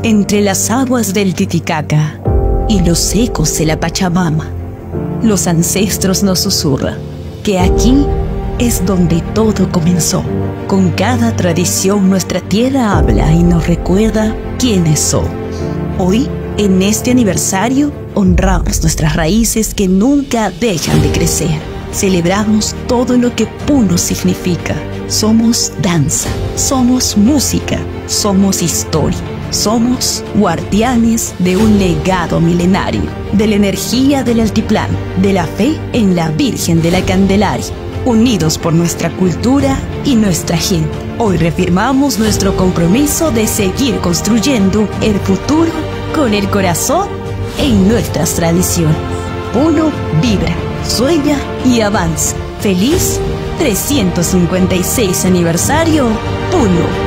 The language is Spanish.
entre las aguas del Titicaca y los ecos de la Pachamama, los ancestros nos susurran que aquí es donde todo comenzó. Con cada tradición nuestra tierra habla y nos recuerda quiénes somos. Hoy, en este aniversario, honramos nuestras raíces que nunca dejan de crecer. Celebramos todo lo que Puno significa. Somos danza, somos música, somos historia. Somos guardianes de un legado milenario, de la energía del altiplano, de la fe en la Virgen de la Candelaria, unidos por nuestra cultura y nuestra gente. Hoy reafirmamos nuestro compromiso de seguir construyendo el futuro con el corazón en nuestras tradiciones. Puno vibra, sueña y avanza. ¡Feliz 356 aniversario, Puno!